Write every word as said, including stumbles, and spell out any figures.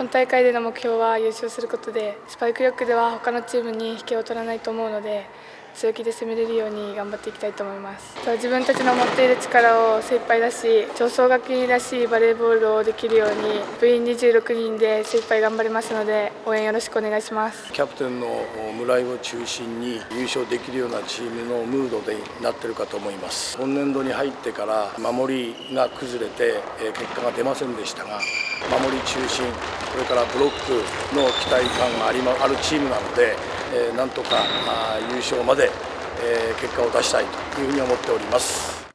大会での目標は優勝することで、スパイク力では他のチームに引けを取らないと思うので、強気で攻めれるように頑張っていきたいと思います。自分たちの持っている力を精一杯出し、常総学院らしいバレーボールをできるように部員にじゅうろくにんで精一杯頑張りますので、応援よろしくお願いします。 キャプテンの村井を中心に優勝できるようなチームのムードでなっているかと思います。今年度に入ってから守りが崩れて結果が出ませんでしたが、守り中心、これからブロックの期待感がありあるチームなので、なんとか優勝まで結果を出したいというふうに思っております。